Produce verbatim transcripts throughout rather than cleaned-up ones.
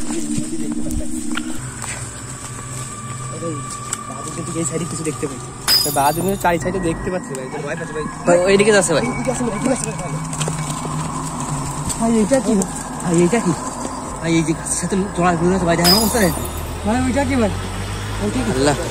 এই সাইডে কিছু দেখতে পাচ্ছি বাহাদুর চারি সাইডে দেখতে পাচ্ছি ভাই ভয় পাচ্ছি ভাই ওইদিকে যাচ্ছে ভাই ভাই এইটা কি ভাই এইটা কি ভাই এই যে সাথে জোড়া ঘুরে আছে ভাই দেখেন অবস্থা ভাই ওইটা কি ভাই ওইটা কি আল্লাহ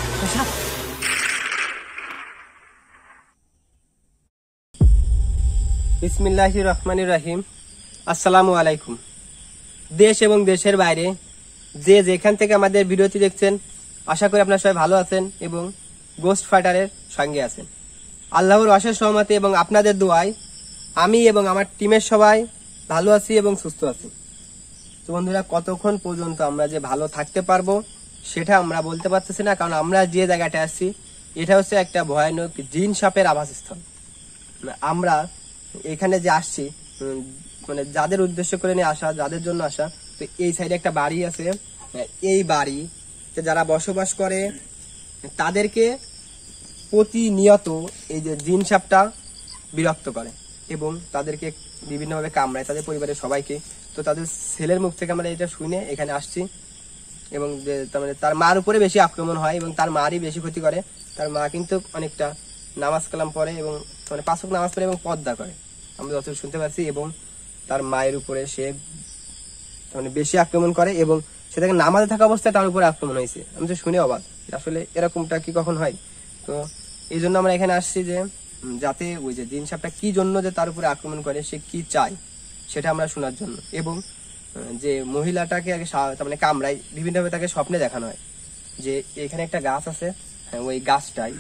বিসমিল্লাহির রহমানির রহিম। আসসালামু আলাইকুম। দেশ এবং দেশের বাইরে যে যেখান থেকে আমাদের ভিডিওটি দেখছেন আশা করি আপনারা সবাই ভালো আছেন এবং গোস্ট ফাইটারের সঙ্গে আছেন। আল্লাহর অশেষ রহমতে এবং আপনাদের দোয়ায় আমি এবং আমার টিমের সবাই ভালো আছি এবং সুস্থ আছি। তো বন্ধুরা, কতক্ষণ পর্যন্ত আমরা যে ভালো থাকতে পারবো সেটা আমরা বলতে পারতেছি না, কারণ আমরা যে জায়গাটা আসছি এটা হচ্ছে একটা ভয়ানক জিন সাপের আবাসস্থল। আমরা এখানে যে আসছি মানে যাদের উদ্দেশ্য করে নিয়ে আসা, যাদের জন্য আসা, তো এই সাইডে একটা বাড়ি আছে। এই বাড়িতে যারা বসবাস করে তাদেরকে প্রতিনিয়ত এই যে জিন সাপটা বিরক্ত করে এবং তাদেরকে বিভিন্নভাবে কামড়ায়, তাদের পরিবারের সবাইকে। তো তাদের ছেলের মুখ থেকে আমরা এটা শুনে এখানে আসছি এবং তার মানে তার মার উপরে বেশি আক্রমণ হয় এবং তার মারই বেশি ক্ষতি করে। তার মা কিন্তু অনেকটা নামাজ কালাম পড়ে এবং মানে পাঁচ ওয়াক্ত নামাজ পড়ে এবং পর্দা করে, আমরা যত শুনতে পাচ্ছি। এবং তার মায়ের উপরে সে মানে বেশি আক্রমণ করে এবং সেটাকে নামাজে থাকা অবস্থায় তার উপরে আক্রমণ হয়েছে। আমি তো শুনে অবাক, আসলে এরকমটা কি কখন হয়? তো এই জন্য আমরা এখানে আসছি যে যাতে ওই যে জিন সাপটা কি জন্য যে তার উপরে আক্রমণ করে, সে কি চায় সেটা আমরা শোনার জন্য। এবং যে মহিলাটাকে আগে মানে কামড়ায় বিভিন্নভাবে তাকে স্বপ্নে দেখানো হয় যে এখানে একটা গাছ আছে, হ্যাঁ ওই গাছটাই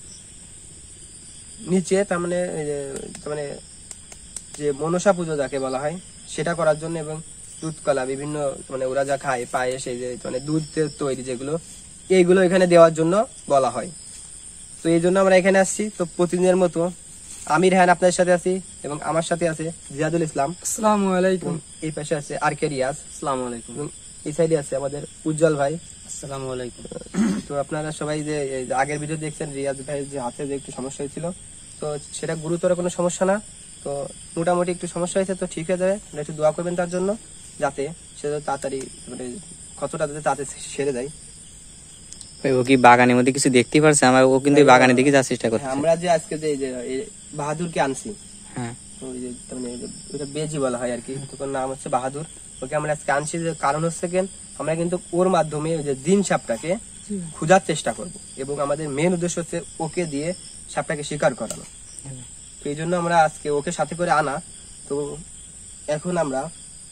নিচে তার মানে তার মানে যে মনসা পুজো যাকে বলা হয় সেটা করার জন্য এবং দুধ কলা বিভিন্ন মানে ওরা যা খায় পায়েস, এই যে মানে দুধ তৈরি যেগুলো, এইগুলো এখানে দেওয়ার জন্য বলা হয়। তো এই জন্য আমরা এখানে আসছি। তো প্রতিদিনের মতো আমি রেহান আপনাদের সাথে আছি এবং আমার সাথে আছে জিয়াদুল ইসলাম, আসসালামু আলাইকুম। এই পাশে আছে আর কে রিয়াজ, আসসালামু আলাইকুম। এই সাইডে আছে আমাদের উজ্জ্বল ভাই, আসসালামু আলাইকুম। তো আপনারা সবাই যে আগের ভিডিও দেখছেন রিয়াজ ভাই যে হাতে যে একটু সমস্যা হয়েছিল, তো সেটা গুরুতর কোনো সমস্যা না, তো মোটামুটি একটু সমস্যা হয়েছে, তো ঠিক হয়ে যাবে। একটু দোয়া করবেন তার জন্য যাতে সে তাড়াতাড়ি মানে কতটা তাড়াতাড়ি সেরে যায়। ও কি বাগানের মধ্যে কিছু দেখতে পারছে? আমার ও কিন্তু বাগানের দিকে যাওয়ার চেষ্টা করছে। আমরা যে আজকে যে বাহাদুরকে আনছি, হ্যাঁ ওই যে মানে ওটা বেজি বলা হয় আর কি, তোর নাম হচ্ছে বাহাদুর। ওকে আমরা আজকে আনছি যে কারণ হচ্ছে কেন আমরা কিন্তু ওর মাধ্যমে ওই যে জিন সাপটাকে খোঁজার চেষ্টা করব এবং আমাদের মেন উদ্দেশ্য হচ্ছে ওকে দিয়ে সাপটাকে শিকার করানো। তো এই জন্য আমরা আজকে ওকে সাথে করে আনা। তো এখন আমরা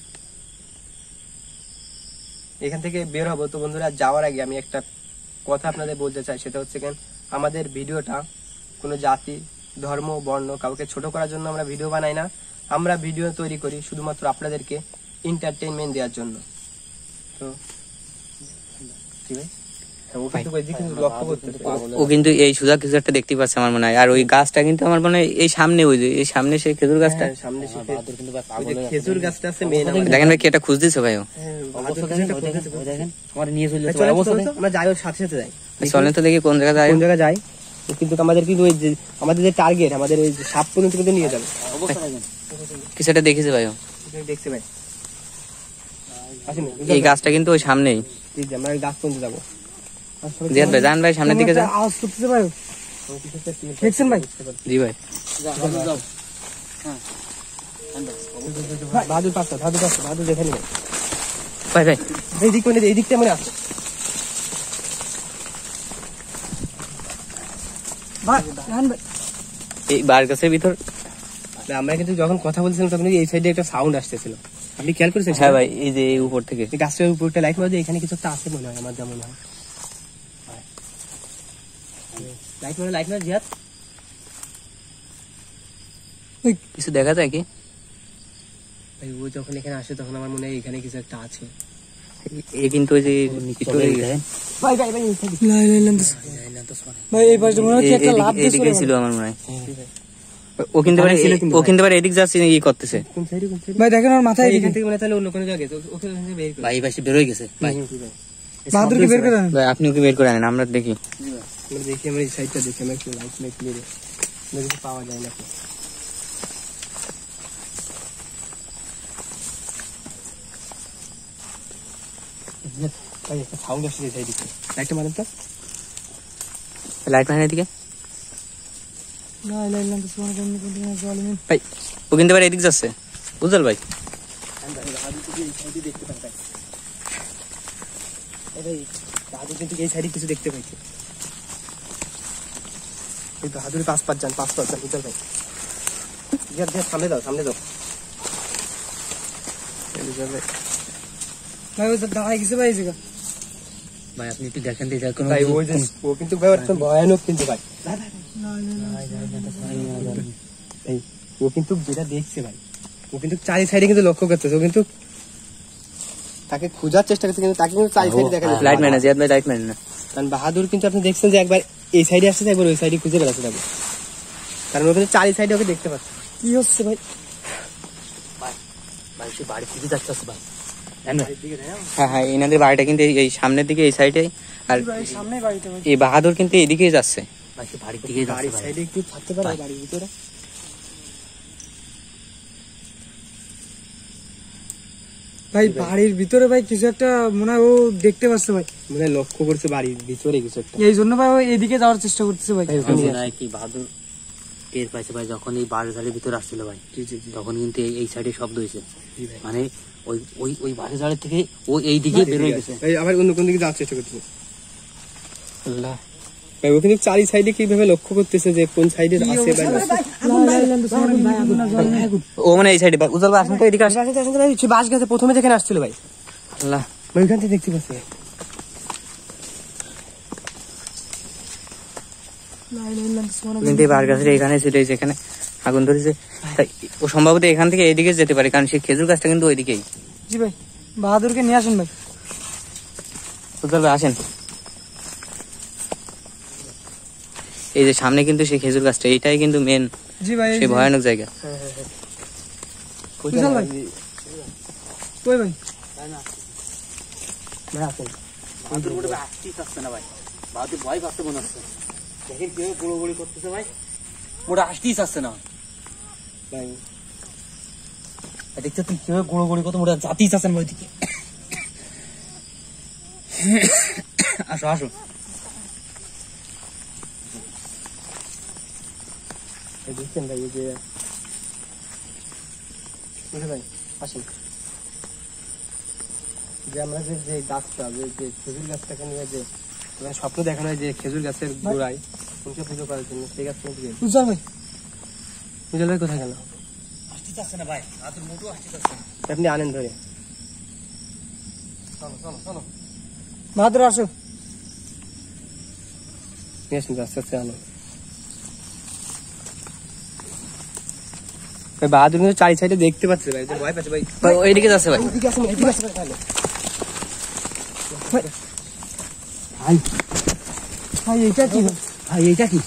এখান থেকে বের হবো। তো বন্ধুরা, যাওয়ার আগে আমি একটা কথা আপনাদের বলতে চাই, সেটা হচ্ছে কেন আমাদের ভিডিওটা কোনো জাতি, ধর্ম, বর্ণ কাউকে ছোট করার জন্য আমরা ভিডিও বানাই না। আমরা ভিডিও তৈরি করি শুধুমাত্র আপনাদেরকে এন্টারটেইনমেন্ট দেওয়ার জন্য। তো ও কিন্তু এই সুজা কিছু একটা দেখতে পাচ্ছে আমার মনে হয়। আর ওই গাছটা কিন্তু আমার মনে হয় এই সামনে, ওই যে এই সামনে সেই খেজুর গাছটা, সামনে খেজুর গাছটা আছে মেন। দেখেন ভাই কি একটা খুঁজ দিচ্ছে ভাই, আমরা যাই ওর সাথে সাথে যাই। চলেন তো দেখি কোন জায়গা যায়, কোন জায়গা যাই। কিন্তু আমাদের কিন্তু ওই যে আমাদের যে টার্গেট, আমাদের ওই সাপ পর্যন্ত কিন্তু নিয়ে যাবে। কিছু একটা দেখেছে ভাই, দেখছি ভাই। এই গাছটা কিন্তু ওই সামনেই, আমরা ওই গাছ পর্যন্ত যাবো। জিয়াদ ভাই যান ভাই, সামনের দিকে যান। আওয়াজ করতেছে ভাই, দেখছেন ভাই? জি ভাই। বাহাদুর পাঁচটা, বাহাদুর পাঁচটা, বাহাদুর দেখে নিবে ভাই ভাই এই দিক মানে এই দিকটা মনে আছে এই বার গাছের ভিতর। আমরা কিন্তু যখন কথা বলছিলাম তখন এই সাইডে একটা সাউন্ড আসতেছিল, আপনি খেয়াল করেছেন? হ্যাঁ ভাই, এই যে এই উপর থেকে গাছের উপর একটা লাইট মারছে, এখানে কিছু একটা আছে মনে হয়, আমার যা মনে হয়। লাইট মারে, লাইট মারে জিয়াদ, কিছু দেখা যায় কি? ভাই ও যখন এখানে আসে তখন আমার মনে হয় এখানে কিছু একটা আছে। এ কিন্তু ওই যে ভাই ভাই ভাই ভাই এই পাশে মনে হচ্ছে একটা লাভ দিছিল ছিল আমার মনে হয়। ও কিন্তু ও কিন্তু এদিক যাচ্ছে, ই করতেছে ভাই, দেখেন ওর মাথায় এখান থেকে মনে তাহলে অন্য কোনো জায়গায় ওকে বের করে। ভাই এই পাশে বের হয়ে গেছে ভাই, বাহাদুরকে বের করে আনেন ভাই, আপনি ওকে বের করে আনেন, আমরা দেখি। আমরা দেখি, আমরা এই সাইডটা দেখি, আমরা একটু লাইট লাইট মেরে দেখি পাওয়া যায় নাকি। ভাই একটা সাউন্ড আসছে এই সাইডে, লাইটটা মারেন তো। লাইট মারেন এদিকে লা ইলাহা ইল্লাল্লাহ মুহাম্মাদুর রাসূলুল্লাহ জালিমিন। ভাই ও কিন্তু এবার এদিক যাচ্ছে উজ্জ্বল ভাই। দেখতে পাই ভাই, এই বাহাদুর কিন্তু এই সাইডে কিছু দেখতে পাইছে। এই বাহাদুর পাঁচ পাঁচ যান পাঁচ পাঁচ যান উজ্জ্বল ভাই, ইয়ার দেখ সামনে যাও সামনে যাও। উজ্জ্বল ভাই ভাই ও দাঁড়ায় গেছে ভাই এই জায়গা। ভাই আপনি একটু দেখেন তো এটা কোনো ভাই ওই যে ও কিন্তু ভাই একদম ভয়ানক কিন্তু ভাই। এই ও কিন্তু যেটা দেখছে ভাই, ও কিন্তু চারি সাইডে কিন্তু লক্ষ্য করতেছে, ও কিন্তু তাকে খোঁজার চেষ্টা করছে, কিন্তু তাকে কিন্তু চারি সাইডে দেখা যাচ্ছে। লাইট মারেন না জিয়াদ ভাই, লাইট মারেন না। কারণ বাহাদুর কিন্তু আপনি দেখছেন যে একবার এই সাইডে আসছে, একবার ওই সাইডে খুঁজে বেড়াচ্ছে তাকে, কারণ ও কিন্তু চারি সাইডে ওকে দেখতে পাচ্ছে। কি হচ্ছে ভাই? ভাই সে বাড়ির দিকে যাচ্ছে ভাই। হ্যাঁ হ্যাঁ এনাদের বাড়িটা কিন্তু এই- এই সামনের দিকে এই সাইডে, আর ভাই সামনে বাড়িতে ভাই। এই বাহাদুর কিন্তু এদিকেই যাচ্ছে। বাড়ির দিকে বাড়ির সাইডে একটু থাকতে পারে বাড়ির ভিতরে। ভাই বাড়ির ভিতরে ভাই কিছু একটা মনে হয় ও দেখতে পাচ্ছে ভাই, মানে লক্ষ্য করছে বাড়ির ভিতরে কিছু একটা। এই জন্য ভাই ও এদিকে যাওয়ার চেষ্টা করতেছে ভাই। ভাই ওখানে মনে হয় কি বাহাদুর টের পাইছে ভাই, যখন এই বাড়ি ঝাড়ের ভিতরে আসছিল ভাই, জি জি জি তখন কিন্তু এই- এই সাইডে শব্দ হয়েছে, জি ভাই। মানে ওই ওই ওই বাড়ি ঝাড়ের থেকে ও এই দিকে বেরোয় গেছে। এই আবার অন্য কোন দিকে যাওয়ার চেষ্টা করতেছে। আল্লাহ ভাই ও কিন্তু চারি সাইডে কিভাবে লক্ষ্য করতেছে যে কোন সাইডে আছে বা না। ও মানে এই সাইডে উজ্জ্বল ভাই আসেন তো এদিকে আসেন। আসেন আসেন ভাই, সে বাস গেছে প্রথমে যেখানে আসছিল ভাই, আল্লাহ ভাই ওইখান থেকে দেখতে পাচ্ছি। কিন্তু এই বার গাছের এখানে ছিল, এই যেখানে আগুন ধরেছে, তাই ও সম্ভবত এখান থেকে এদিকে যেতে পারে, কারণ সেই খেজুর গাছটা কিন্তু ওইদিকেই। জি ভাই বাহাদুরকে নিয়ে আসেন ভাই। উজ্জ্বল ভাই আসেন, এই যে সামনে কিন্তু সেই খেজুর গাছটা, এইটাই কিন্তু মেন জি ভাই সেই ভয়ানক জায়গা। উজ্জ্বল ভাই কই ভাই? ভাই আসেন। বাহাদুর মোটে ভাই আসতেই চাচ্ছে না ভাই, বাহাদুর ভয় পাচ্ছে মনে হচ্ছে, দেখেন কিভাবে গোড়োগড়ি করতেছে ভাই, মোটা আসতেই চাচ্ছে না ভাই দেখতে তুমি কিভাবে গোড়োগড়ি করতে, মোটা জাতেই চাচ্ছেন ভাই ওইদিকে। আসো আসো এই দেখছেন ভাই এই যে বুঝে ভাই আসেন, যে আমরা যে যে গাছটা যে যে খেজুর গাছটাকে নিয়ে যে মানে স্বপ্ন দেখানো হয় যে খেজুর গাছের গোড়ায় কোনকে পুজো করার জন্য, সেই গাছ কোন দিকে? উজ্জ্বল ভাই বুঝে ভাই কোথায় গেল? আসতে চাচ্ছে না ভাই, বাহাদুর মোটো আসতে চাচ্ছে না। আপনি আনেন ধরে। বাহাদুর আসো। নিয়ে আসেন আস্তে আস্তে আনো। ভাই বাহাদুর কিন্তু চারি সাইডে দেখতে পাচ্ছে ভাই, যে ভয় পাচ্ছে ভাই। ভাই ও এইদিকে যাচ্ছে ভাই। এদিকে আসেন এদিকে আসেন তাহলে। ভাই ভাই এটা কি ভাই? ভাই এইটা কি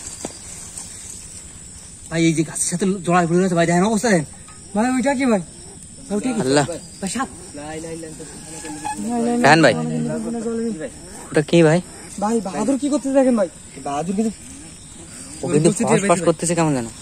ভাই, এই যে গাছের সাথে জড়াই পড়ে গেছে ভাই, দেখেন অবস্থা দেখেন ভাই ওইটা কি ভাই? আল্লাহ ভাই, সাপ রান ভাই, ওটা কি ভাই? ভাই বাহাদুর কি করতে দেখেন ভাই? বাহাদুর কিন্তু ও কিন্তু ফস করতেছে কেমন জানো?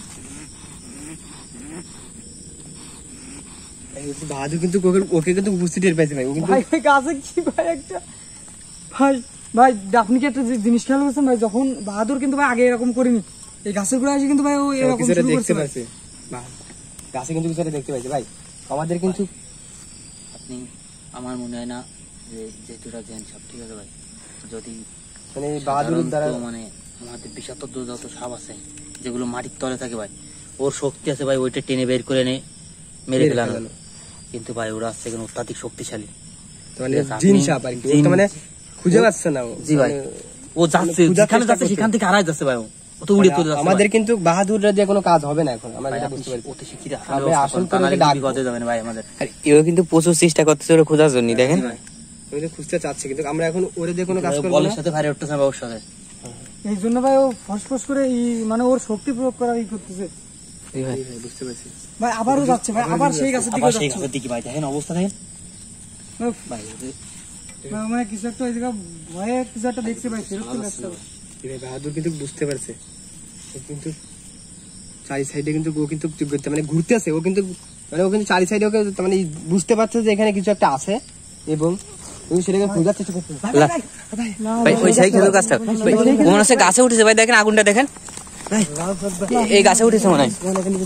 এই হচ্ছে বাহাদুর কিন্তু ওকে ওকে কিন্তু উপস্থিত টের পাইছে ভাই, ও কিন্তু ভাই ওই গাছে কি ভাই একটা ভাই ভাই আপনি কি একটা জি- জিনিস খেয়াল করছেন ভাই, যখন বাহাদুর কিন্তু ভাই আগে এরকম করিনি, এই গাছের গোড়ায় এসে কিন্তু ভাই ও ও এরকম কিছুটা শুরু দেখতে করছে ভাই। পাচ্ছে। বাহ, গাছে কিন্তু কিছুটা দেখতে পাইছে ভাই। আমাদের কিন্তু আপনি আমার মনে হয় না যে যেটা জেন সব ঠিক আছে ভাই, যদি মানে এই বাহাদুরের দ্বারা সাধারণত মানে আমাদের বিষাক্ত যত সাপ আছে যেগুলো মাটির তলে থাকে ভাই, ওর শক্তি আছে ভাই, ওইটা টেনে বের করে এনে মেরে মেরে ফেলানো, ফেলানো। কিন্তু ভাই ওরা আছে এখানে অত্যাধিক শক্তিশালী। মানে ঠিক আছে, জিন আপনি সাপ আর কি, ও জিন- তো মানে খুঁজে পাচ্ছে না ও। জি ভাই, মানে ও যাচ্ছে খোঁজার যেখানে চেষ্টা যাচ্ছে করছে। সেখান থেকে হারাই যাচ্ছে ভাই, ও ও তো উড়ে চলে যাচ্ছে আমাদের ভাই। কিন্তু বাহাদুররা দিয়ে কোনো কাজ হবে না এখন, আমরা ভাই, যেটা আপনি বুঝতে পারছি। অতি শিক্ষিত আপনি আসলে আসল আসল করে কানালে ডাকবো। বিপদে যাবেন ভাই আমাদের। আর এও কিন্তু প্রচুর চেষ্টা করতেছে ওরা খোঁজার জন্য, দেখেন জি ভাই, ওই যে খুঁজতে চাচ্ছে, কিন্তু আমরা এখন ওরে দিয়ে কোনো কাজ ভাই, করবো বলের না। সাথে ভাই উঠতেছে না ওর সাথে। এই জন্য ভাই ও ফসফস করে ই- মানে ওর শক্তি প্রয়োগ করার ই করতেছে এই ভাই জি ভাই, বুঝতে পারছি। ভাই, আবারও যাচ্ছে ভাই, আবার সেই গাছের দিকে আবার সেই যাচ্ছে গাছের দিকে ভাই, দেখেন অবস্থা দেখেন উফ, ভাই, ওদের- ভাই, মানে কিছু একটা ওই জায়গা ভয়ে কিছু একটা দেখছে ভাই, ফেরত চলে আসছে ভাই। জি ভাই, বাহাদুর কিন্তু বুঝতে পারছে, ও কিন্তু চারি সাইডে কিন্তু ও কিন্তু মানে ঘুরতে আছে, ও কিন্তু মানে ও কিন্তু চারি সাইডে ওকে মানে বুঝতে পারছে যে এখানে কিছু একটা আছে, এবং তুমি সেটাকে খোঁজার চেষ্টা করতে লা। ভাই ওই সাইড খেজুর গাছটা ভাই ও মনে হচ্ছে গাছে উঠেছে ভাই, দেখেন আগুনটা দেখেন ভাই, এই গাছে উঠেছে মনে হয়।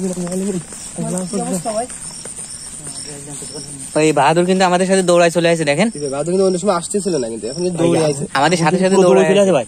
ভাই বাহাদুর কিন্তু আমাদের সাথে দৌড়ায় চলে আসে, দেখেন বাহাদুর কিন্তু অন্য সময় আসতেছিল না, কিন্তু এখন দৌড়ে আছে আমাদের সাথে সাথে দৌড়ায় চলে আসে ভাই।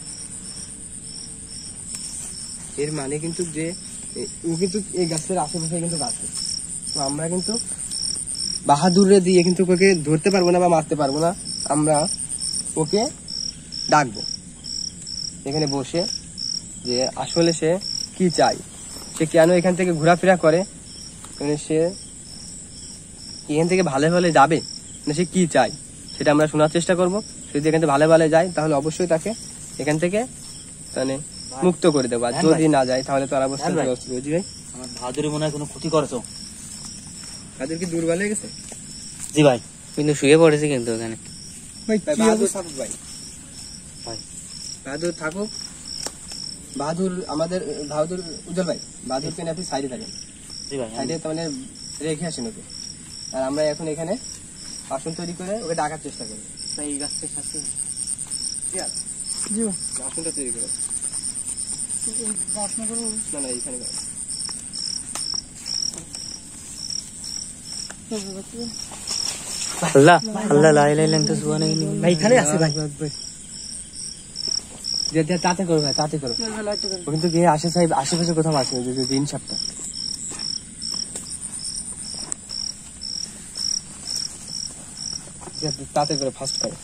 এর মানে কিন্তু যে এ- ও কিন্তু এই গাছের আশেপাশে কিন্তু গাছ, তো আমরা কিন্তু বাহাদুরে দিয়ে কিন্তু ওকে ধরতে পারবো না বা মারতে পারবো না, আমরা ওকে ডাকবো এখানে বসে যে আসলে সে কি চায়, সে কেন এখান থেকে ঘোরাফেরা করে, মানে সে এখান থেকে ভালো ভালো যাবে না সে কি চায় সেটা আমরা শোনার চেষ্টা করবো। সে যদি এখান থেকে ভালো ভালো যায় তাহলে অবশ্যই তাকে এখান থেকে মানে মুক্ত করে দেবো, আর হ্যাঁ যদি ভাই। না যায় তাহলে তো আর অবস্থা হ্যাঁ ভাই। ব্যবস্থা বুঝি ভাই। আমার বাহাদুরি মনে হয় কোনো ক্ষতি করেছো। তাদের কি দুর্বল হয়ে গেছে জি ভাই। কিন্তু শুয়ে পড়েছে কিন্তু ওখানে। ভাই ভাই কি বাহাদুর অবস্থা? থাকুক ভাই, ভাই। বাহাদুর থাকুক। বাহাদুর আমাদের বাহাদুর উজ্জ্বল ভাই, বাহাদুরকে নিয়ে আপনি সাইডে থাকেন, জি ভাই। সাইডে তো মানে রেখে আসেন ওকে, আর আমরা এখন এখানে আসন তৈরি করে ওকে ডাকার চেষ্টা করি। এই গাছটার সাথে ঠিক আছে, জি ভাই আসনটা তৈরি করে গাছ না করবো না না এইখানে করো। আল্লাহ আল্লাহ লা ইলাহা ইল্লা আনতা সুবহানাকা ভাই এখানে আছে ভাই। যে যে তাতে করো ভাই, তাতে করো। ও কিন্তু গিয়ে আসে সাহেব আশেপাশে কোথাও আসে যে যে দিন সাপটা। যে তাতে করে ফার্স্ট করো।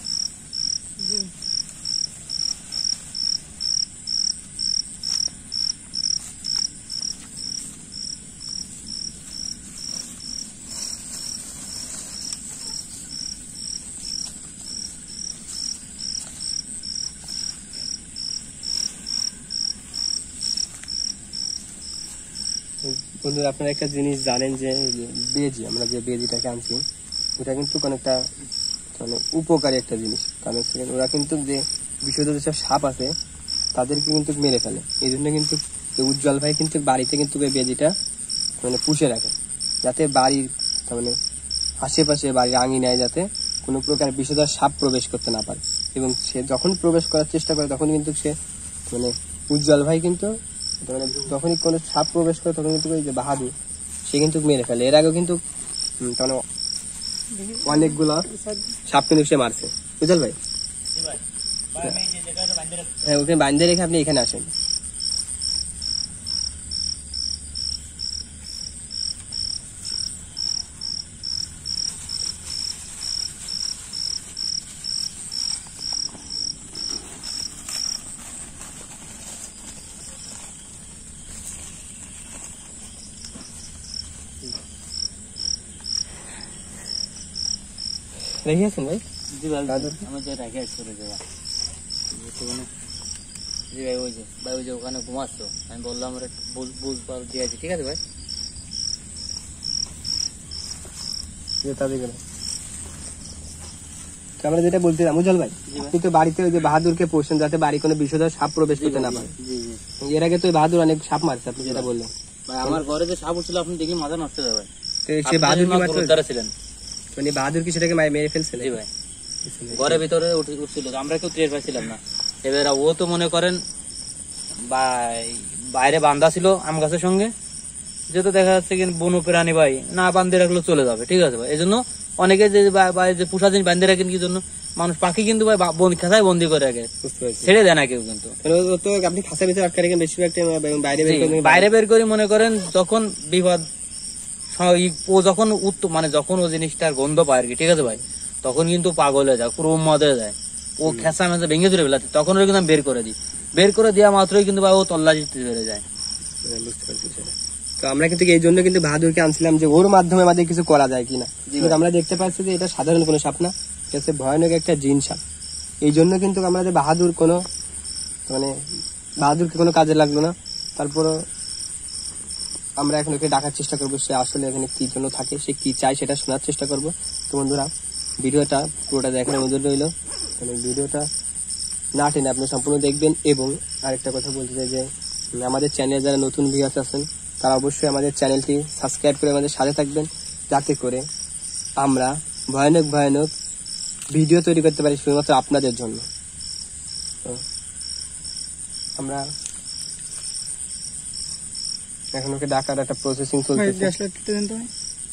বন্ধুরা আপনারা একটা জিনিস জানেন যে এই যে বেজি, আমরা যে বেজিটাকে আনছি ওটা কিন্তু অনেকটা মানে উপকারী একটা জিনিস, কারণ সেখানে ওরা কিন্তু যে বিষয়টা যেসব সাপ আছে তাদেরকে কিন্তু মেরে ফেলে। এই জন্য কিন্তু এই উজ্জ্বল ভাই কিন্তু বাড়িতে কিন্তু এই বেজিটা মানে পুষে রাখে, যাতে বাড়ির তার মানে আশেপাশে বাড়ির আঙিনায় যাতে কোনো প্রকার বিষধর সাপ প্রবেশ করতে না পারে, এবং সে যখন প্রবেশ করার চেষ্টা করে তখন কিন্তু সে মানে উজ্জ্বল ভাই কিন্তু মানে যখনই কোনো সাপ প্রবেশ করে তখন কিন্তু ওই যে বাহাদুর সে কিন্তু মেরে ফেলে। এর আগেও কিন্তু উম, তার মানে অনেকগুলো সাপ কিন্তু সে মারছে উজ্জ্বল ভাই। জি ভাই। ভাই আমি যে জায়গাটা বাঁধে রাখছি। হ্যাঁ ওখানে বাঁধে রেখে আপনি এখানে আসেন। রেখে আছেন ভাই। জি ভাই। বাহাদুর। আমার যে রেখে আসছে ওই জায়গা। জি ভাই ওই যে ভাই ওই যে ওখানে ঘুমাচ্ছো, আমি বললাম আমরা বুঝ বুঝ পাল দিয়েছি, ঠিক আছে ভাই। যে তাদের গেলে। তো আমরা যেটা বলছিলাম উজ্জ্বল ভাই, আপনি তো বাড়িতে ওই যে বাহাদুরকে পোষেন যাতে বাড়ি কোনো বিষধর সাপ প্রবেশ করতে না পারে। জি জি। এর আগে তো ওই বাহাদুর অনেক সাপ মারছে আপনি যেটা বললেন, ভাই আমার ঘরে যে সাপ উঠছিল আপনি দেখি মাথা নষ্ট হয়ে যাবে। তো সে বাহাদুর কি মারছে? দ্বারা ছিলেন। মানে বাহাদুর কি সেটাকে মার- মেরে ফেলছে জি ভাই। ঘরের ভিতরে উঠ- উঠছিল, আমরা কেউ টের পাইছিলাম না। এবার ও তো মনে করেন বাই- বাইরে বান্ধা ছিল আম গাছের সঙ্গে, যেহেতু দেখা যাচ্ছে কিন্তু বন্য প্রাণী ভাই না বান্ধে রাখলে চলে যাবে, ঠিক আছে ভাই। এই জন্য অনেকে যে বা- বা- যে পোষা জিনিস বান্ধে রাখেন কি জন্য, মানুষ পাখি কিন্তু ভাই বা- বন্দি খাঁচায় বন্দি করে রাখে, বুঝতে পারছি। ছেড়ে দেয় না কেউ কিন্তু। মানে ও তো আপনি খাঁচা ভিতরে আটকে রেখে বেশিরভাগ টাইম বাইরে বের জি, করে বাইরে বের করে মনে করেন যখন বিপদ স- ই- ও যখন উত্ত মানে যখন ও জিনিসটার গন্ধ পায় আর কি, ঠিক আছে ভাই, তখন কিন্তু পাগল হয়ে যায়, পুরো মদে যায়, ও খেঁচা মেঁচা ভেঙে চুরে ফেলাতে, তখন ওর কিন্তু আমি বের করে দিই, বের করে দেওয়া মাত্রই কিন্তু ভাই ও তল্লাশিতে বেড়ে যায়। হ্যাঁ, বুঝতে পারছি সেটা। তো আমরা কিন্তু এই জন্য কিন্তু বাহাদুরকে আনছিলাম যে ওর মাধ্যমে আমাদের কিছু করা যায় কিনা, কিন্তু আমরা দেখতে পাচ্ছি যে এটা সাধারণ কোনো সাপ না, এটা হচ্ছে ভয়ানক একটা জিন সাপ। এই জন্য কিন্তু আমরা যে বাহাদুর কোনো মানে বাহাদুরকে কোনো কাজে লাগলো না, তারপরও আমরা এখন ওকে ডাকার চেষ্টা করবো, সে আসলে এখানে কি জন্য থাকে, সে কি চায় সেটা শোনার চেষ্টা করবো। তো বন্ধুরা ভিডিওটা পুরোটা দেখার অনুরোধ রইল, মানে ভিডিওটা না টেনে আপনি সম্পূর্ণ দেখবেন। এবং আরেকটা কথা বলতে চাই যে আমাদের চ্যানেলে যারা নতুন ভিউয়ার্স আছেন তারা অবশ্যই আমাদের চ্যানেলটি সাবস্ক্রাইব করে আমাদের সাথে থাকবেন, যাতে করে আমরা ভয়ানক ভয়ানক ভিডিও তৈরি করতে পারি শুধুমাত্র আপনাদের জন্য। তো আমরা এখন ওকে ডাকার একটা প্রসেসিং ভাই চলতেছে। গ্যাস লাইটটা দেন তো ভাই।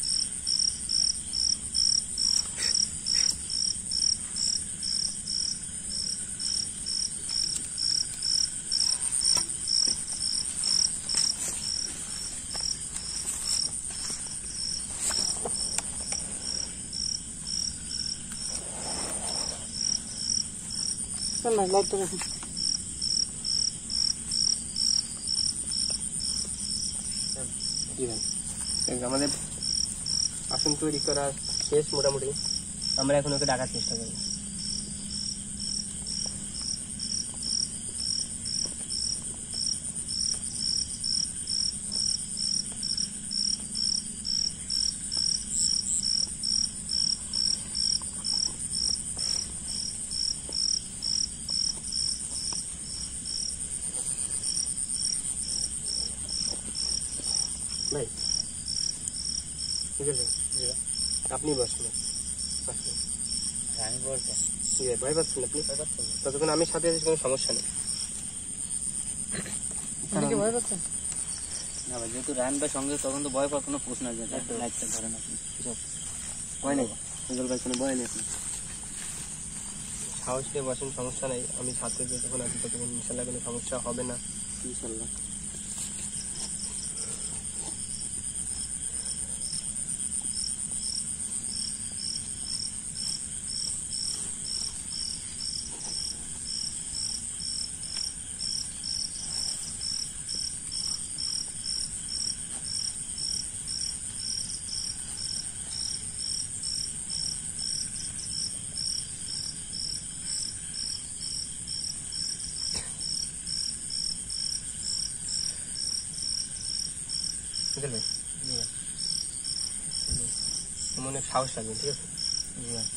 চল না লাইটটা রাখুন। জি ভাই, এই আমাদের আসন তৈরি করা শেষ মোটামুটি। আমরা এখন ওকে ডাকার চেষ্টা করবো। ভাই ঠিক আছে, জি ভাই। আপনি বসুন। আসুন। আমি বলছি জি ভাই, ভয় পাচ্ছেন আপনি? ভয় পাচ্ছেন না? ততক্ষণ আমি সাথে আছি, কোনো সমস্যা নেই। আপনি কি ভয় পাচ্ছেন? না ভাই, যেহেতু রায়ন ভাই সঙ্গে তখন তো ভয় পাওয়ার কোনো প্রশ্ন আছে না। লাইটটা ধরেন আপনি। ভয় নেই, সুজল ভাই, কোনো ভয় নেই। আপনি সাহস নিয়ে বসেন, সমস্যা নেই। আমি সাথে যতক্ষণ আছি ততক্ষণ ইনশাল্লাহ কোনো সমস্যা হবে না, ইনশাল্লাহ। সুজল ভাই, জি ভাই, তোমার অনেক সাহস লাগবে, ঠিক আছে? জি ভাই।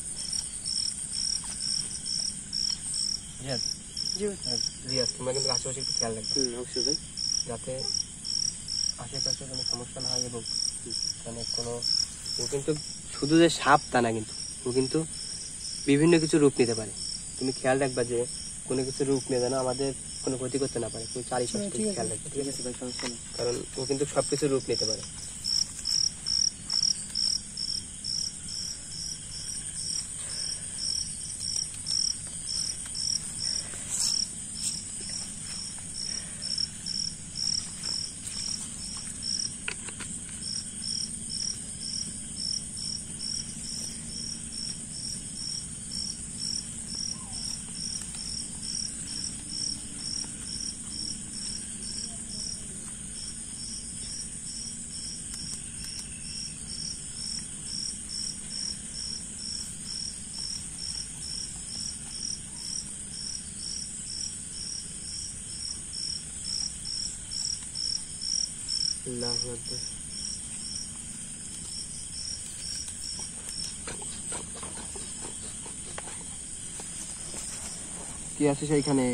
রিয়াজ, জি ভাই। হ্যাঁ, রিয়াজ, তোমরা কিন্তু আশেপাশে একটু খেয়াল রাখবে। অবশ্যই ভাই, যাতে আশেপাশে কোনো সমস্যা না হয়। এবং মানে কোনো, ও কিন্তু শুধু যে সাপ তা না, কিন্তু ও কিন্তু বিভিন্ন কিছু রূপ নিতে পারে। তুমি খেয়াল রাখবা যে কোনো কিছু রূপ নিয়ে যেন আমাদের কোনো ক্ষতি করতে না পারে। তুমি চারিপাশে ঠিক আছে। খেয়াল রাখবে, ঠিক আছে ভাই? সমস্যা নেই, কারণ ও কিন্তু সবকিছু রূপ নিতে পারে। আল্লাহু আকবার। কি আছে সেইখানে?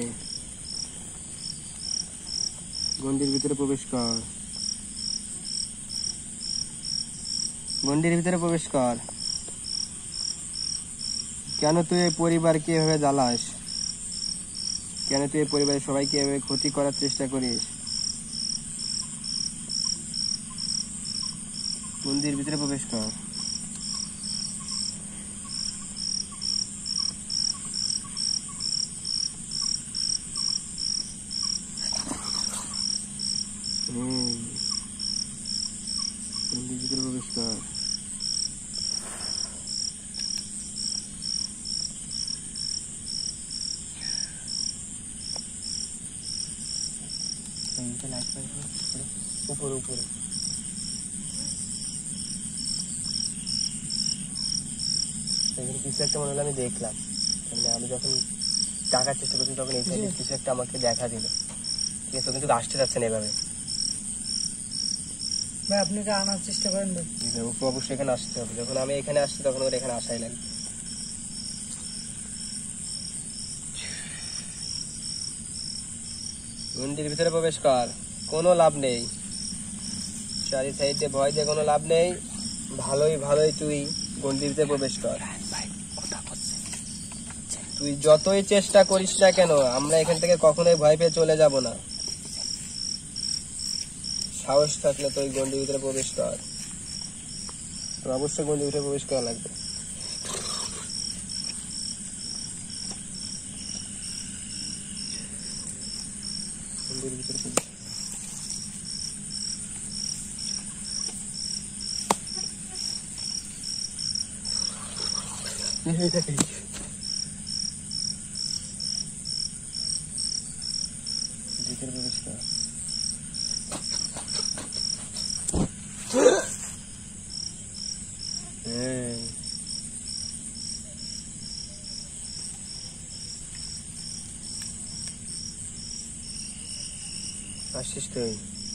গন্ডির ভিতরে প্রবেশ কর, গন্ডির ভিতরে প্রবেশ কর। কেন তুই এই পরিবারকে এভাবে জ্বালাস? কেন তুই এই পরিবারের সবাইকে এভাবে ক্ষতি করার চেষ্টা করিস? মন্দির ভিতরে প্রবেশ কর। হুম, মন্দির ভিতরে প্রবেশ কর। উপরে উপরে কিছু একটা মনে হলো, আমি দেখলাম। মানে আমি যখন টাকার চেষ্টা করছি তখন এই সাইডে কিছু একটা আমাকে দেখা দিল, ঠিক আছে? কিন্তু আসতে যাচ্ছে না এভাবে। ভাই আপনি কি আনার চেষ্টা করেন ভাই? ওকে অবশ্যই এখানে আসতে হবে। যখন আমি এখানে আসছি তখন ওর এখানে আসাই লাগে। মন্দির ভিতরে প্রবেশ কর, কোনো লাভ নেই। চারি সাইডে ভয় দিয়ে কোনো লাভ নেই। ভালোই ভালোই তুই গন্ডির ভিতরে প্রবেশ কর। ভাই কথা বলছে। তুই যতই চেষ্টা করিস না কেন আমরা এখান থেকে কখনোই ভয় পেয়ে চলে যাব না। সাহস থাকলে তো ওই গন্ডির ভিতরে প্রবেশ কর, তো অবশ্যই গন্ডির ভিতরে প্রবেশ করা লাগবে। গন্ডির ভিতরে প্রবেশ। ভিতরে প্রবেশ কর। এই আসছিস তুই?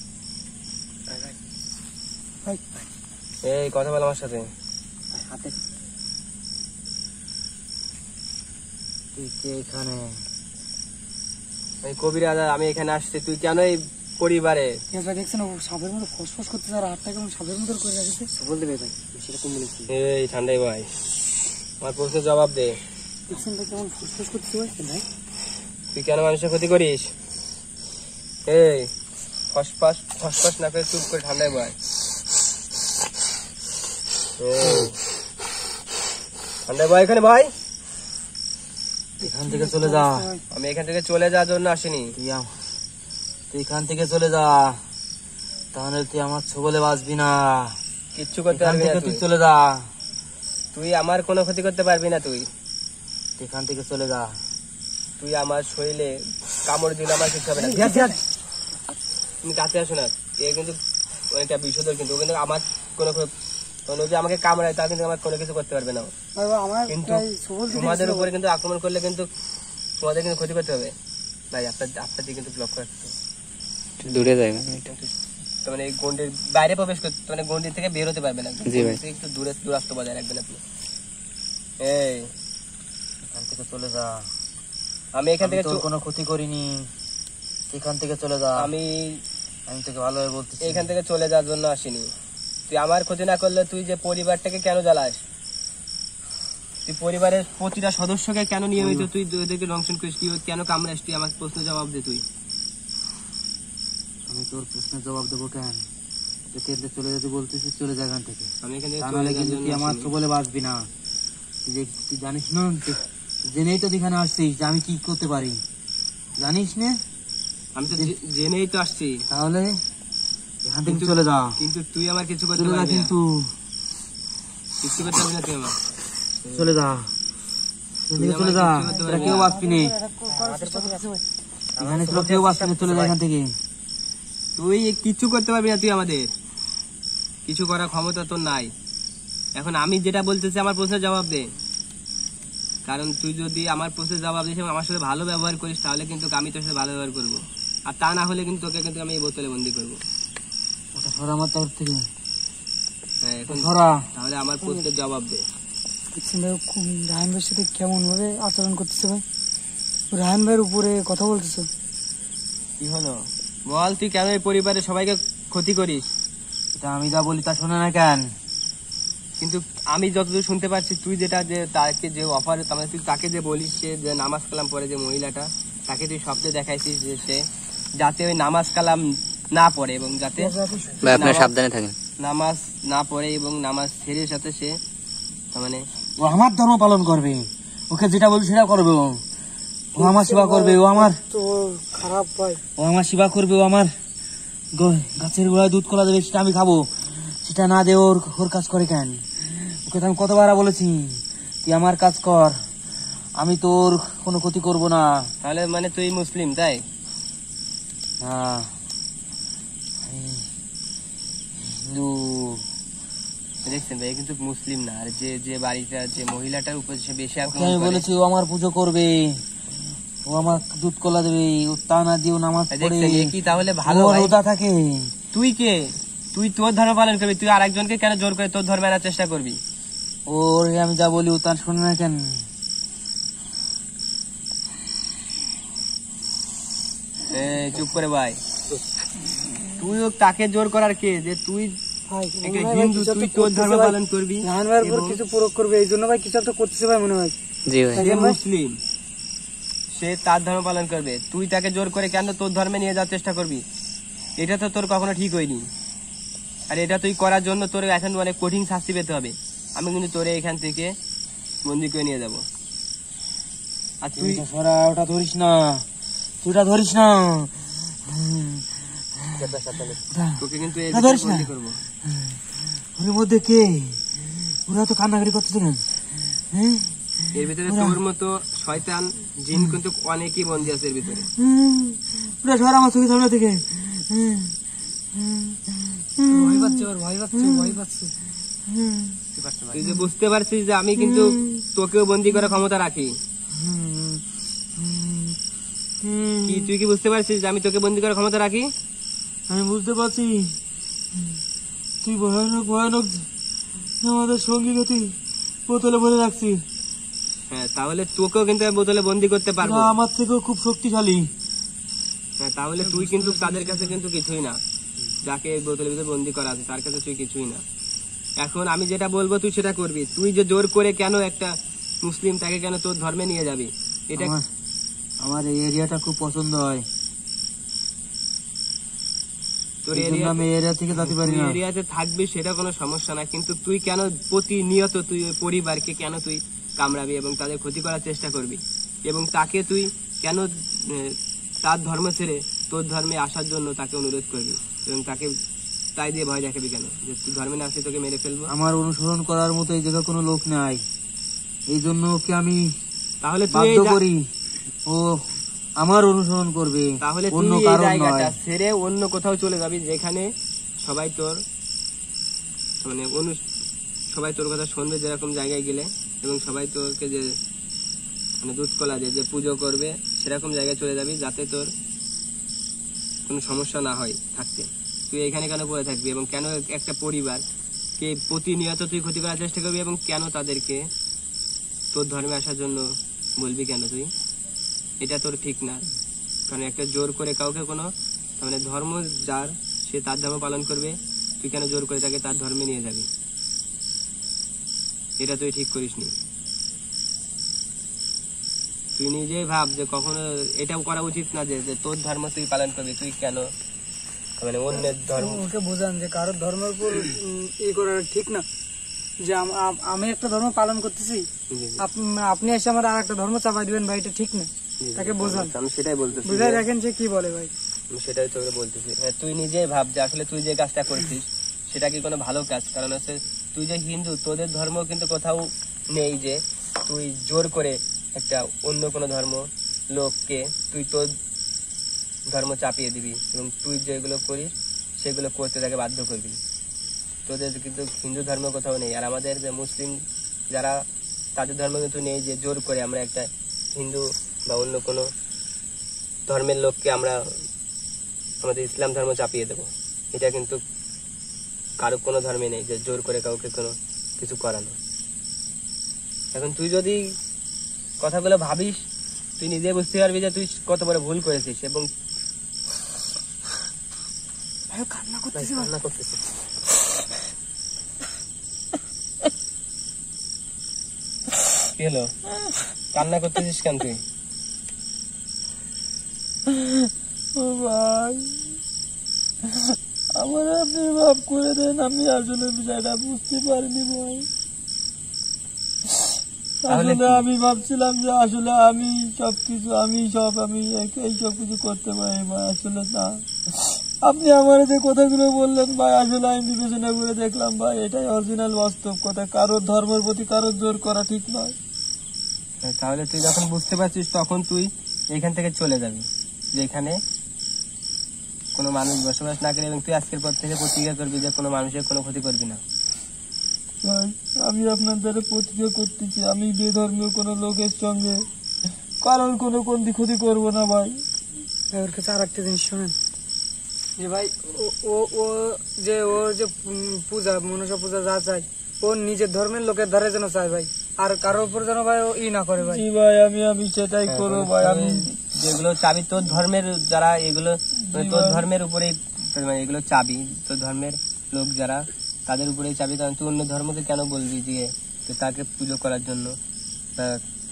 ভাই এই কথা বল আমার সাথে। হাতে তুই কে এখানে? কবিরাজ, আমি এখানে আসছি, তুই কেন এই পরিবারে? ভাই দেখছেন ও সাপের মতো ফসফস করতে আর হাতটা কেমন সাপের মতো করে রাখছে। বলতে ভাই সেটা কোন বলেছি? এই ঠান্ডাই ভাই, আমার প্রশ্নের জবাব দে। দেখছেন ভাই কেমন ফসফস করতে ভাই? ভাই তুই কেন মানুষের ক্ষতি করিস? এই ফসফাস ফসফাস না করে চুপ করে ঠান্ডায় ভাই। ঠান্ডায় ভাই এখানে ভাই, এখান থেকে চলে যা। আমি এখান থেকে চলে যাওয়ার জন্য আসিনি। তুই আম- তুই এখান থেকে চলে যা, তাহলে তুই আমার ছবলে বাঁচবি না। কিচ্ছু করতে এখান পারবি না থেকে তুই। তুই চলে যা, তুই আমার কোনো ক্ষতি করতে পারবি না। তুই তুই এখান থেকে চলে যা। তুই আমার শরীরে কামড় দিলে আমার কিছু হবে না। তুমি কাছে আসো না, এ কিন্তু অনেকটা বিষধর, কিন্তু ও কিন্তু আমার কোনো ক্ষতি- কোনো যদি আমাকে কামড়ায় তা কিন্তু আমার কোনো কিছু করতে পারবে না ও। ভাই আমার কিন্তু প্রায় সবল দিতে তোমাদের গেছিল। উপরে কিন্তু আক্রমণ করলে কিন্তু তোমাদের কিন্তু ক্ষতি করতে হবে ভাই। আপনার আপনার দিকে কিন্তু ব্লক করে রাখতে হবে। দূরে যায় না তো মানে এই গন্ডির বাইরে প্রবেশ করতে মানে গন্ডির থেকে বের হতে পারবে না। জি ভাই। গন্ডির থেকে একটু দূরে দূরত্ব বজায় রাখবেন আপনি। এই এখান থেকে চলে যা। আমি এখান আমি থেকে তোর চো- কোনো ক্ষতি করিনি, তুই এখান থেকে চলে যা। আমি আমি তোকে ভালোভাবে বলতেছি। এখান থেকে চলে যাওয়ার জন্য আসিনি। তুই আমার ক্ষতি না করলে তুই যে পরিবারটাকে কেন জ্বালাস? তুই পরিবারের প্রতিটা সদস্যকে কেন নিয়মিত তুই ওদেরকে দংশন করিস? তুই কেন কামড়াস? তুই আমার প্রশ্ন জবাব দে। তুই আমি তোর প্রশ্নের জবাব দেবো কেন? তুই চলে যেতে বলতেছিস, চলে যা এখান থেকে। আমি এখান থেকে তা চলে নাহলে যাওয়ার কিন্তু জন্য তুই আমার আসিনি। ছবলে বাঁচবি না। তুই যে তুই জানিস না, তুই জেনেই তো তুই এখানে আসছিস যে আমি কি করতে পারি, জানিস না? আমি তো জে- জেনেই তো আসছি, তাহলে এখান থেকে কিন্তু- চলে যা, কিন্তু তুই আমার কিছু করতে চলে যা পারবি না। কিন্তু কিছু করতে পারবি না তুই আমার। চলে যা, এখান থেকে চলে যা। তোরা কেউ বাঁচবি না এখানে, তোরা কেউ বাঁচবি না। চলে যা এখান থেকে। তুই কিছু করতে পারবি না। তুই আমাদের কিছু করার ক্ষমতা তোর নাই। এখন আমি যেটা বলতেছি আমার প্রশ্নের জবাব দে, কারণ তুই যদি আমার প্রশ্নের জবাব দিস এবং আমার সাথে ভালো ব্যবহার করিস তাহলে কিন্তু আমি তোর সাথে ভালো ব্যবহার করবো, আর তা না হলে কিন্তু তোকে কিন্তু আমি এই বোতলে বন্দি করবো। ওটা সরা আমার তরফ থেকে, হ্যাঁ, এখন সরা। তাহলে আমার প্রশ্নের জবাব দে। দেখছেন ভাই খুব রায়হান ভাইয়ের সাথে কেমন ভাবে আচরণ করতেছে ভাই। রায়হান ভাইয়ের উপরে কথা বলতেছে। কি হলো বল? তুই কেন এই পরিবারের সবাইকে ক্ষতি করিস? এটা আমি যা বলি তা শোনে না কেন? কিন্তু আমি যতদূর শুনতে পারছি তুই যেটা যে তাকে যে অফার মানে তুই তাকে যে বলিস সে যে নামাজ কালাম পড়ে, যে মহিলাটা তাকে তুই স্বপ্নে দেখাইছিস যে সে যাতে ওই নামাজ কালাম না পড়ে এবং যাতে ভাই আপনার নামাজ- সাবধানে থাকেন। নামাজ না পড়ে এবং নামাজ ছেড়ে সাথে সে তার মানে ও আমার ধর্ম পালন করবে, ওকে যেটা বলছি সেটা করবে। ও ও আমার সেবা করবে, ও আমার তো খারাপ ভাই। ও আমার সেবা করবে, ও আমার গ- গাছের গোড়ায় দুধ কলা দেবে, সেটা আমি খাবো। সেটা না দে ওর ওর কাজ করে কেন? ওকে তো আমি কতবার বলেছি তুই আমার কাজ কর, আমি তোর কোনো ক্ষতি করব না। তাহলে মানে তুই মুসলিম তাই? না, হিন্দু। দেখছেন ভাই, কিন্তু মুসলিম না। আর যে যে বাড়িটা যে মহিলাটার উপর সে বেশি ওকে আক্রমণ আমি করে, বলেছি ও আমার পুজো করবে, ও আমার দুধ কলা দেবে, ও তা না দিয়ে ও নামাজ পড়ে, দেখছেন এ কি তাহলে ভালো ও ভাই? রোজা থাকে। তুই কে? তুই তোর ধর্ম পালন করবি, তুই আরেকজনকে কেন জোর করে তোর ধর্মে আনার চেষ্টা করবি? ওর আমি যা বলি ও তার শোনে না কেন? এই চুপ করে ভাই। তুই ও তাকে জোর করার কে? যে তুই ভাই একটা মনে হয় ভাই হিন্দু, কিছু তুই একটা তোর করতেছে ধর্ম ভাই। পালন করবি রায়হান ভাইয়ের উপর এবং কিছু প্রয়োগ করবে, এই জন্য ভাই কিছু একটা করতেছে ভাই মনে হয়। জি ভাই। সে মুসলিম, সে তার ধর্ম পালন করবে, তুই তাকে জোর করে কেন তোর ধর্মে নিয়ে যাওয়ার চেষ্টা করবি? এটা তো তোর কখনো ঠিক হয়নি। আর এটা তুই করার জন্য তোর এখন অনেক কঠিন শাস্তি পেতে হবে। আমি কিন্তু তোরে এখান থেকে বন্দি করে নিয়ে যাব। আর তুই সরা, ওটা ধরিস না, তুই ওটা ধরিস না, তোকে কিন্তু এর না, ভিতরে ধরিস না। বন্দি করবো। ওর মধ্যে কে? ওরা তো কান্নাকাটি করতেছে কেন? হ্যাঁ, এর ভিতরে তোর মতো শয়তান জিন কিন্তু অনেকই বন্দি আছে এর ভিতরে। ওরা সরা আমার চোখের সামনে থেকে। ভয় পাচ্ছে, ওর ভয় পাচ্ছে, ভয় পাচ্ছে। তুই যে বুঝতে পারছিস যে আমি কিন্তু তোকেও বন্দি করার ক্ষমতা রাখি। কি তুই কি বুঝতে পারছিস যে আমি তোকে বন্দি করার ক্ষমতা রাখি? আমি বুঝতে পারছি তুই ভয়ানক ভয়ানক আমাদের সঙ্গীকে তুই বোতলে ভরে রাখছিস। হ্যাঁ, তাহলে তোকেও কিন্তু আমি বোতলে বন্দি করতে পারবো। ওরা আমার থেকেও খুব শক্তিশালী। হ্যাঁ, তাহলে তুই কিন্তু তাদের কাছে কিন্তু কিছুই না। যাকে এই বোতলের ভিতরে বন্দি করা আছে তার কাছে তুই কিছুই না। এখন আমি যেটা বলবো তুই সেটা করবি। তুই যে জোর করে কেন একটা মুসলিম তাকে কেন তোর ধর্মে নিয়ে যাবি? এটা আমার- আমার এই এরিয়াটা খুব পছন্দ হয়, তোর এই জন্য এরিয়া আমি এরিয়া থেকে যেতে পারি না। এরিয়াতে থাকবি সেটা কোনো সমস্যা না, কিন্তু তুই কেন প্রতিনিয়ত তুই ওই পরিবারকে কেন তুই কামড়াবি এবং তাদের ক্ষতি করার চেষ্টা করবি? এবং তাকে তুই কেন আহ, তার ধর্ম ছেড়ে তোর ধর্মে আসার জন্য তাকে অনুরোধ করবি এবং তাকে তাই দিয়ে ভয় দেখাবি কেন যে তুই ধর্মে না আসলে তোকে মেরে ফেলবো? আমার অনুসরণ করার মতো এই জায়গায় কোনো লোক নাই, এই জন্য ওকে আমি তাহলে তুই বাধ্য এই জা- করি ও আমার অনুসরণ করবে, তাহলে তুই অন্য এই কারণ জায়গাটা নয়। ছেড়ে অন্য কোথাও চলে যাবি যেখানে সবাই তোর মানে অনু সবাই তোর কথা শুনবে, যেরকম জায়গায় গেলে, এবং সবাই তোকে যে মানে দুধ কলা দিয়ে যে পুজো করবে সেরকম জায়গায় চলে যাবি যাতে তোর কোনো সমস্যা না হয় থাকতে। তুই এখানে কেন পড়ে থাকবি এবং কেন একটা পরিবার কে প্রতিনিয়ত তুই ক্ষতি করার চেষ্টা করবি এবং কেন তাদেরকে তোর ধর্মে আসার জন্য বলবি কেন তুই? এটা তোর ঠিক না। কারণ একটা জোর করে কাউকে কোনো মানে ধর্ম যার সে তার ধর্ম পালন করবে, তুই কেন জোর করে তাকে তার ধর্মে নিয়ে যাবি? এটা তুই ঠিক করিসনি। তুই নিজেই ভাব যে কখনো এটাও করা উচিত না যে যে তোর ধর্ম তুই পালন করবি, তুই কেন মানে অন্যের ধর্ম? ওকে বোঝান যে কারোর ধর্মের উপর উম, ই করা ঠিক না। যে আম- আম- আমি একটা ধর্ম পালন করতেছি, আপ- আপনি এসে আমার আর একটা ধর্ম চাপাই দিবেন ভাই, এটা ঠিক না। তাকে বোঝান, আমি সেটাই বলতেছি, বুঝাই যে- রাখেন সে কি বলে ভাই। আমি সেটাই তোকে বলতেছি। হ্যাঁ, তুই নিজেই ভাব যে আসলে তুই যে কাজটা করছিস সেটা কি কোনো ভালো কাজ? কারণ হচ্ছে তুই যে হিন্দু, তোদের ধর্ম কিন্তু কোথাও নেই যে তুই জোর করে একটা অন্য কোনো ধর্ম লোককে তুই তোর ধর্ম চাপিয়ে দিবি এবং তুই যেগুলো করিস সেগুলো করতে তাকে বাধ্য করবি। তোদের কিন্তু হিন্দু ধর্ম কোথাও নেই। আর আমাদের যে মুসলিম যারা, তাদের ধর্ম কিন্তু নেই যে জোর করে আমরা একটা হিন্দু বা অন্য কোনো ধর্মের লোককে আমরা আমাদের ইসলাম ধর্ম চাপিয়ে দেব। এটা কিন্তু কারো কোনো ধর্মে নেই যে জোর করে কাউকে কোনো কিছু করানো। এখন তুই যদি কথাগুলো ভাবিস তুই নিজে বুঝতে পারবি যে তুই কত বড় ভুল করেছিস। এবং ভাই কান্না ভাই, করতেছে, কান্না করতেছিস। কি হলো? কান্না করতেছিস কেন তুই? ও ভাই, আমার আপনি মাফ করে দেন, আমি আসলে বিষয়টা বুঝতে পারিনি ভাই। তাহলে আসলে কি? আমি ভাবছিলাম যে আসলে আমি সবকিছু আমি সব আমি এক- এই সব কিছু করতে পারি ভাই, আসলে না। আপনি আমার যে কথাগুলো বললেন ভাই, আসলে আমি বিবেচনা করে দেখলাম ভাই, এটাই অরিজিনাল বাস্তব কথা। কারোর ধর্মের প্রতি কারোর জোর করা ঠিক নয়। হ্যাঁ, তাহলে তুই যখন বুঝতে পারছিস তখন তুই এখান থেকে চলে যাবি, যেখানে কোনো মানুষ বসবাস না করে, এবং তুই আজকের পর থেকে প্রতিজ্ঞা করবি যে কোনো মানুষের কোনো ক্ষতি করবি না। ভাই আমি আপনার দ্বারা প্রতিজ্ঞা করতেছি, আমি বেধর্মীয় কোনো লোকের সঙ্গে কারণ কোনো কোন ক্ষতি করবো না ভাই। ওর কাছে আর একটা জিনিস শোনেন যে ভাই, ও ও- ও যে ওর যে উম, পূজা মনসা পূজা যা চাই, ও নিজের ধর্মের লোকের ধারে যেন চায় ভাই, আর কারোর উপর যেন ভাই ও ই না করে ভাই। জি ভাই, আমি আমি সেটাই করবো ভাই। আমি যেগুলো চাবি তোর ধর্মের যারা, এগুলো মানে তোর ভাই। ধর্মের উপরেই মানে এগুলো চাবি তোর ধর্মের লোক যারা, তাদের উপরেই চাবি। কারণ তুই অন্য ধর্মকে কেন বলবি যে যে তাকে পুজো করার জন্য, তা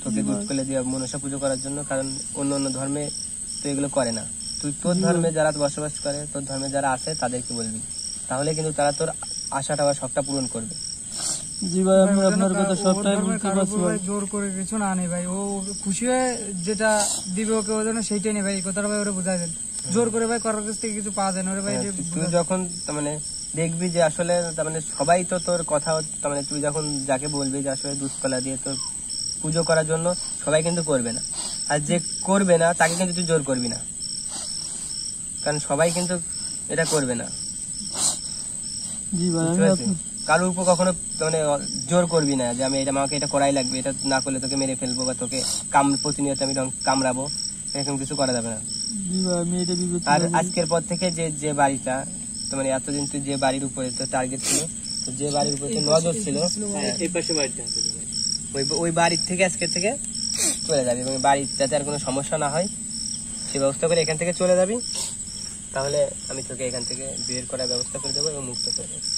তোকে দুধ কলে দিয়ে মনসা পুজো করার জন্য, কারণ অন্য অন্য ধর্মে তো এগুলো করে না। তুই তোর ধর্মে যারা বসবাস করে, তোর ধর্মে যারা আছে তাদেরকে বলবি, তাহলে কিন্তু তারা তোর আশাটা বা শখটা পূরণ করবে। জি ভাই, আমি আপনার কথা সবটাই বুঝতে পারছি ভাই। জোর করে কিছু না নেই ভাই, ও খুশি হয়ে যেটা দিবে ওকে ওর জন্য সেইটাই নেই ভাই, এই কথাটা ভাই ওরা বুঝাই দেন। জোর করে ভাই করার কাছ থেকে কিছু পাওয়া যায় না ওরে ভাই। তুই যখন তার মানে দেখবি যে আসলে তার মানে সবাই তো তোর কথা, তার মানে তুই যখন যাকে বলবি যে আসলে দুধ কলা দিয়ে তোর পুজো করার জন্য, সবাই কিন্তু করবে না। আর যে করবে না তাকে কিন্তু তুই জোর করবি না, কারণ সবাই কিন্তু এটা করবে না। জি ভাই, কারোর উপর কখনো মানে জোর করবি না যে আমি এটা আমাকে এটা করাই লাগবে, এটা না করলে তোকে মেরে ফেলবো বা তোকে কাম প্রতিনিয়ত আমি কামড়াবো, এরকম কিছু করা যাবে না। আর আজকের পর থেকে যে যে বাড়িটা তো মানে এতদিন তুই যে বাড়ির উপরে তো টার্গেট ছিল, তো যে বাড়ির উপরে নজর ছিল, এই পাশে বাড়িটা ওই ওই বাড়ির থেকে আজকের থেকে চলে যাবি, এবং বাড়ির যাতে আর কোনো সমস্যা না হয় সে ব্যবস্থা করে এখান থেকে চলে যাবি। তাহলে আমি তোকে এখান থেকে বের করার ব্যবস্থা করে দেবো এবং মুক্ত করে দেবো।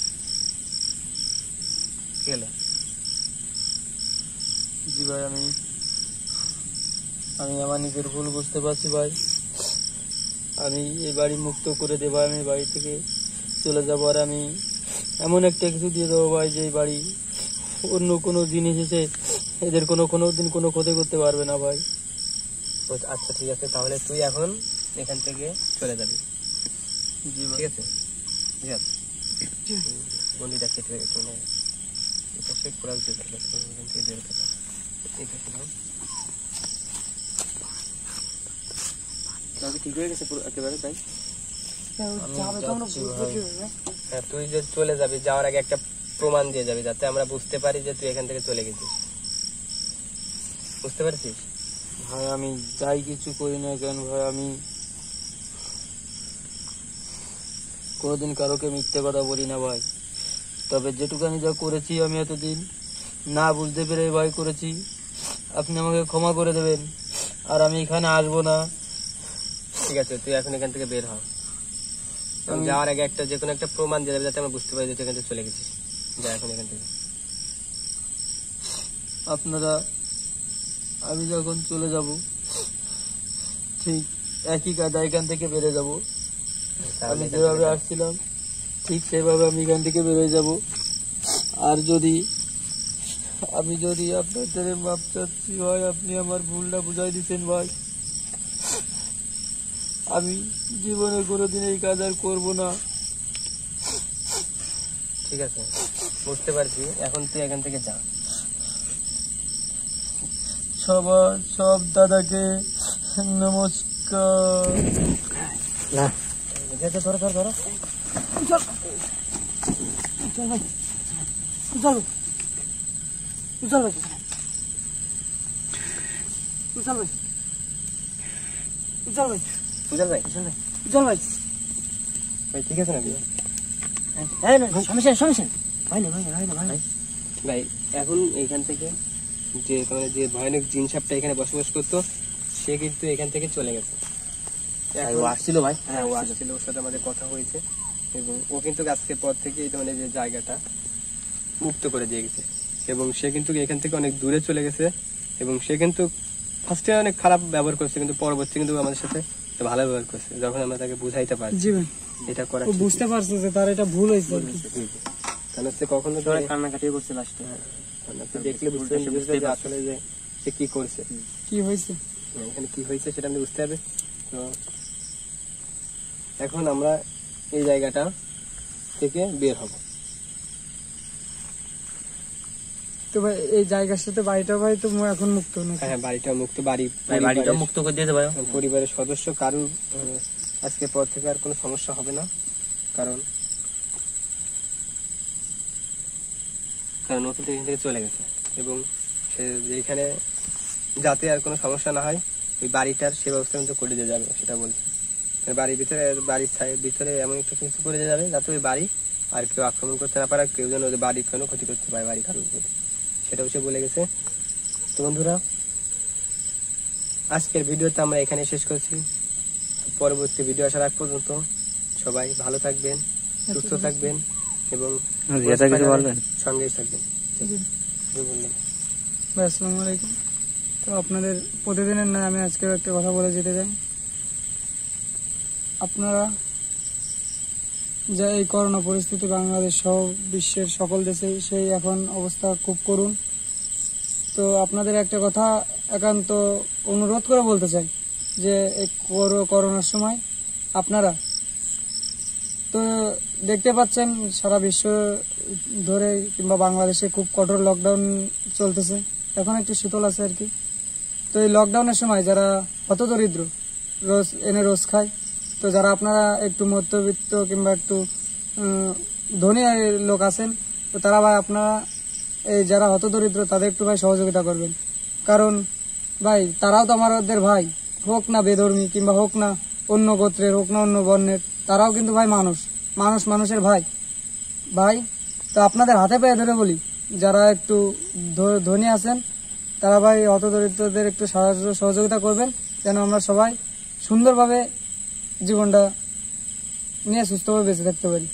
কি হলো? জি ভাই, আমি আমি আমার নিজের ভুল বুঝতে পারছি ভাই। আমি এই বাড়ি মুক্ত করে দেবো, আমি বাড়ি থেকে চলে যাবো, আর আমি এমন একটা কিছু দিয়ে দেবো ভাই যে এই বাড়ি অন্য কোনো জিনিস এসে এদের কোনো কোনো দিন কোনো ক্ষতি করতে পারবে না ভাই। আচ্ছা ঠিক আছে, তাহলে তুই এখন এখান থেকে চলে যাবি। জি ভাই, ঠিক আছে, ঠিক আছে। গন্ডিটা কেটে চলে এটা সে পুরা দিয়ে দেবে, এখান থেকে বের করে এটা শুধু ঠিক হয়ে গেছে পুরো একেবারে। তাই হ্যাঁ, তুই যে চলে যাবি, যাওয়ার আগে একটা প্রমাণ দিয়ে যাবি যাতে আমরা বুঝতে পারি যে তুই এখান থেকে চলে গেছিস। বুঝতে পারছিস ভাই? আমি যাই কিছু করি না কেন ভাই, আমি কোনোদিন কারোকে মিথ্যে কথা বলি না ভাই। তবে যেটুকু আমি যা করেছি, আমি এতদিন না বুঝতে পেরে ভাই করেছি, আপনি আমাকে ক্ষমা করে দেবেন, আর আমি এখানে আসবো না। ঠিক আছে, তুই এখন এখান থেকে বের হ। যাওয়ার আগে একটা যে কোনো একটা প্রমাণ দিয়ে যাবে যাতে আমরা বুঝতে পারি যে তুই এখান থেকে চলে গেছিস। যা এখন এখান থেকে। আপনারা আমি যখন চলে যাব ঠিক একই কাদা এখান থেকে বেড়ে যাব। আমি যেভাবে আসছিলাম ঠিক সেভাবে আমি এখান থেকে বেরোয় যাব। আর যদি আমি যদি আপনাদের মাপ চাচ্ছি ভাই, আপনি আমার ভুলটা বুঝাই দিচ্ছেন ভাই। আমি জীবনে কোনোদিন এই কাজ আর করবো না। ঠিক আছে, বুঝতে পারছি, এখন তুই এখান থেকে যা। সবার সব দাদাকে নমস্কার। ধরো ধরো ধরো চল চল ভাই, চল চল ভাই, চল ভাই, চল ভাই, উজাল ভাই, চল ভাই। ভাই ঠিক আছে না? সমস্যা সমস্যা ভাই না ভাই না ভাই না ভাই ভাই এখন এইখান থেকে যে তোমার যে ভয়ানক জিন সাপটা এখানে বসবাস করতো, সে কিন্তু এখান থেকে চলে গেছে। ও আসছিল ভাই? হ্যাঁ, ও আসছিল, ওর সাথে আমাদের কথা হয়েছে, এবং ও কিন্তু আজকের পর থেকে মানে যে জায়গাটা মুক্ত করে দিয়ে গেছে, এবং সে কিন্তু এখান থেকে অনেক দূরে চলে গেছে, এবং সে কিন্তু ফার্স্টে অনেক খারাপ ব্যবহার করছে, কিন্তু পরবর্তী কিন্তু আমাদের সাথে ভালো ব্যবহার করছে যখন আমরা তাকে বুঝাইতে পারি এটা করা। বুঝতে পারছো যে তার এটা ভুল হয়েছে, কারণ সে কখনো কান্নাকাটি করছে লাস্টে। দেখলে বুঝতে পারবে যে আসলে যে সে কি করছে, কি হয়েছে এখানে কি হয়েছে সেটা আমি বুঝতে হবে। তো এখন আমরা এই জায়গাটা থেকে বের হব। তো ভাই এই জায়গার সাথে বাড়িটা ভাই তো এখন মুক্ত না? হ্যাঁ, বাড়িটা মুক্ত। বাড়ি বাড়িটা মুক্ত করে দিয়ে দেবো। পরিবারের সদস্য কারোর আজকে পর থেকে আর কোনো সমস্যা হবে না, কারণ কারণ ও কিন্তু এখান থেকে চলে গেছে, এবং সে যেখানে যাতে আর কোনো সমস্যা না হয় ওই বাড়িটার সে ব্যবস্থা কিন্তু করে দিয়ে যাবে, সেটা বলছে। বাড়ির ভিতরে বাড়ির ভিতরে এমন একটা কিছু করে দিয়ে যাবে যাতে ওই বাড়ি আর কেউ আক্রমণ করতে না পারে, কেউ যেন ওদের বাড়ির কোনো ক্ষতি করতে পারে বাড়ি কারোর প্রতি, সেটাও সে বলে গেছে। তো বন্ধুরা, আজকের ভিডিওতে আমরা এখানে শেষ করছি। পরবর্তী ভিডিও আসার আগ পর্যন্ত সবাই ভালো থাকবেন, সুস্থ থাকবেন, এবং সঙ্গেই থাকবেন। আসসালামু আলাইকুম। তো আপনাদের প্রতিদিনের নয় আমি আজকেও একটা কথা বলে যেতে চাই, আপনারা যা এই করোনা পরিস্থিতি বাংলাদেশ সহ বিশ্বের সকল দেশেই সেই এখন অবস্থা খুব করুন। তো আপনাদের একটা কথা একান্ত অনুরোধ করে বলতে চাই যে এই করোনার সময় আপনারা তো দেখতে পাচ্ছেন সারা বিশ্ব ধরে কিংবা বাংলাদেশে খুব কঠোর লকডাউন চলতেছে, এখন একটু শীতল আছে আর কি। তো এই লকডাউনের সময় যারা হতদরিদ্র রোজ এনে রোজ খায়, তো যারা আপনারা একটু মধ্যবিত্ত কিংবা একটু ধনী লোক আছেন, তো তারা ভাই আপনারা এই যারা হতদরিদ্র তাদের একটু ভাই সহযোগিতা করবেন, কারণ ভাই তারাও তো আমাদের ভাই, হোক না বেধর্মী কিংবা হোক না অন্য গোত্রের, হোক না অন্য বর্ণের, তারাও কিন্তু ভাই মানুষ, মানুষ মানুষের ভাই ভাই। তো আপনাদের হাতে পায়ে ধরে বলি, যারা একটু ধনী আছেন তারা ভাই হতদরিদ্রদের একটু সাহায্য সহযোগিতা করবেন, যেন আমরা সবাই সুন্দরভাবে জীবনটা নিয়ে সুস্থভাবে বেঁচে থাকতে পারি।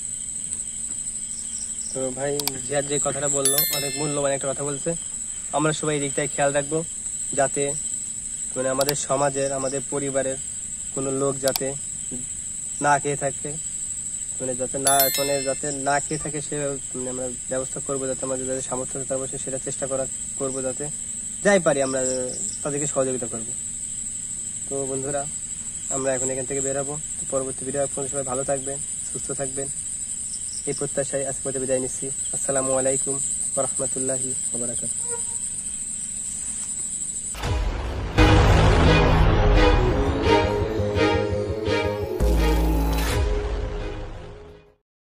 তো ভাই জিহাদ যে কথাটা বললো অনেক মূল্যবান একটা কথা বলছে, আমরা সবাই এই দিকটায় খেয়াল রাখবো যাতে মানে আমাদের সমাজের আমাদের পরিবারের কোনো লোক যাতে না খেয়ে থাকে, মানে যাতে না মানে যাতে না খেয়ে থাকে সে মানে আমরা ব্যবস্থা করবো, যাতে আমাদের যাদের সামর্থ্য তার বসে সেটা চেষ্টা করা করবো, যাতে যাই পারি আমরা তাদেরকে সহযোগিতা করব। তো বন্ধুরা আমরা এখন এখান থেকে বেরাবো, পরবর্তী ভিডিও আপনারা সবাই ভালো থাকবেন, সুস্থ থাকবেন, এই প্রত্যাশায় আজকে বিদায় নিচ্ছি। আসসালামু আলাইকুম ওয়া রাহমাতুল্লাহি ওয়া বারাকাতুহু।